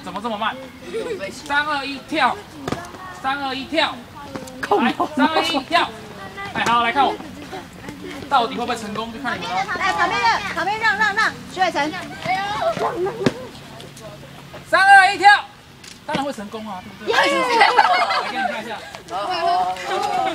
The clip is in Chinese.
怎么这么慢？3、2、1，跳！3、2、1，跳！来，3、2、1，跳！哎，好，来看我，到底会不会成功？就看你们了。 来，旁边让，徐伟成。哎呦 ！3、2、1，跳！当然会成功啊，对不对？来给你看一下。